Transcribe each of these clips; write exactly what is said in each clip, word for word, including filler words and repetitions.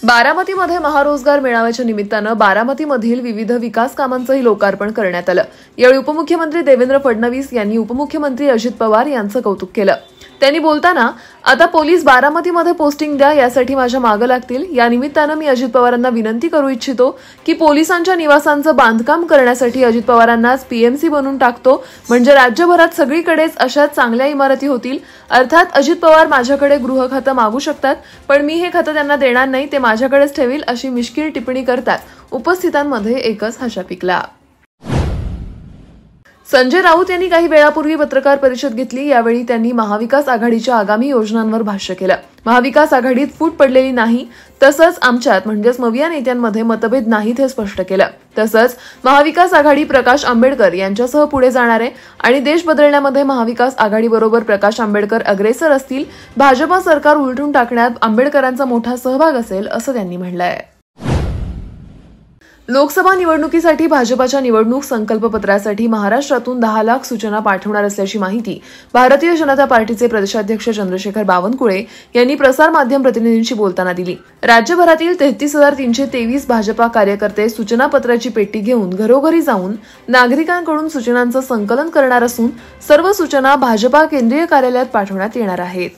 बारामतीमध्ये महारोजगार मेळाव्याच्या निमित्तानं बारामतीमधील विविध विकास कामांचंही लोकार्पण करण्यात आलं। यावेळी उपमुख्यमंत्री देवेंद्र फडणवीस यांनी उपमुख्यमंत्री अजित पवार यांचं कौतुक केलं। त्यांनी बोलताना आता पोलीस बारामतीमध्ये पोस्टिंग द्या यासाठी माझ्या मागे लागतील। या निमित्तानं मी अजित पवारांना विनंती करू इच्छितो की पोलिसांच्या निवासांचं बांधकाम करण्यासाठी अजित पवारांनाच पीएमसी बनवून टाकतो, म्हणजे राज्यभरात सगळीकडेच अशा चांगल्या इमारती होतील। अर्थात अजित पवार माझ्याकडे गृह खातं मागू शकतात, पण मी हे खातं त्यांना देणार नाही, ते माझ्याकडेच ठेवील, अशी मिश्किल टिप्पणी करतात उपस्थितांमध्ये एकच हशा पिकला। संजय राऊत यांनी काही वेळापूर्वी पत्रकार परिषद घेतली। यावेळी त्यांनी महाविकास आघाडीच्या आगामी योजनांवर भाष्य केलं। महाविकास आघाडीत फूट पडलेली नाही, तसंच आमच्यात म्हणजेच मविया नेत्यांमध्ये मतभेद नाहीत हे स्पष्ट केलं। तसंच महाविकास आघाडी प्रकाश आंबेडकर यांच्यासह पुढे जाणार आहे आणि देश बदलण्यामध्ये महाविकास आघाडीबरोबर प्रकाश आंबेडकर अग्रेसर असतील। भाजपा सरकार उलटून टाकण्यात आंबेडकरांचा मोठा सहभाग असेल असं त्यांनी म्हटलंय। लोकसभा निवडणुकीसाठी भाजपाच्या निवडणूक संकल्पपत्रासाठी महाराष्ट्रातून दहा लाख सूचना पाठवणार असल्याची माहिती भारतीय जनता पार्टीचे प्रदेशाध्यक्ष चंद्रशेखर बावनकुळे यांनी प्रसार माध्यम प्रतिनिधींशी बोलताना दिली। राज्यभरातील तेहतीस हजार तीनशे तेवीस भाजपा कार्यकर्ते सूचनापत्राची पेटी घेऊन घरोघरी जाऊन नागरिकांकडून सूचनांचं संकलन करणार असून सर्व सूचना भाजपा केंद्रीय कार्यालयात पाठवण्यात येणार आहेत।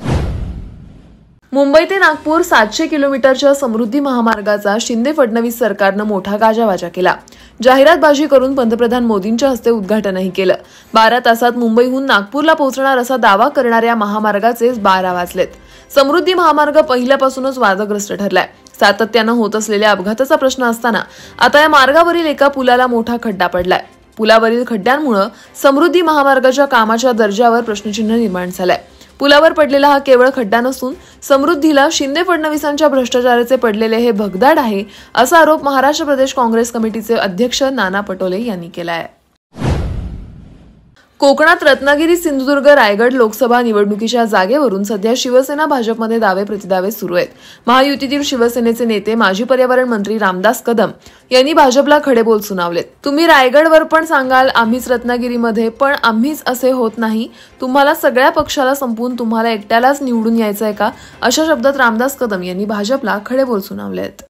मुंबई ते नागपूर सातशे किलोमीटरच्या समृद्धी महामार्गाचा शिंदे फडणवीस सरकारनं मोठा गाजावाजा केला। जाहिरातबाजी करून पंतप्रधान मोदींच्या हस्ते उद्घाटनही केलं। बारा तासात मुंबईहून नागपूरला पोहोचणार असा दावा करणाऱ्या महामार्गाचे बारा वाजलेत। समृद्धी महामार्ग पहिल्यापासूनच वादग्रस्त ठरलाय। सातत्यानं होत असलेल्या अपघाताचा प्रश्न असताना आता या मार्गावरील एका पुलाला मोठा खड्डा पडलाय। पुलावरील खड्ड्यांमुळे समृद्धी महामार्गाच्या कामाच्या दर्जावर प्रश्नचिन्ह निर्माण झालंय। पुलावर पडलेला हा केवळ खड्डा नसून समृद्धीला शिंदे फडणवीसांच्या भ्रष्टाचाराचे पडलेले हे भगदाड आहे, असा आरोप महाराष्ट्र प्रदेश काँग्रेस कमिटीचे अध्यक्ष नाना पटोले यांनी केलाय। कोकणात रत्नागिरी, सिंधुदुर्ग, रायगड लोकसभा निवडणुकीच्या जागेवरून सध्या शिवसेना भाजपमध्ये दावे प्रतिदावे सुरू आहेत। महायुतीतील शिवसेनेचे नेते माजी पर्यावरण मंत्री रामदास कदम यांनी भाजपला खडेबोल सुनावलेत। तुम्ही रायगडवर पण सांगाल आम्हीच रत्नागिरीमध्ये, पण आम्हीच असे होत नाही। तुम्हाला सगळ्या पक्षाला संपवून तुम्हाला एकट्यालाच निवडून यायचंय का, अशा शब्दात रामदास कदम यांनी भाजपला खडेबोल सुनावलेत।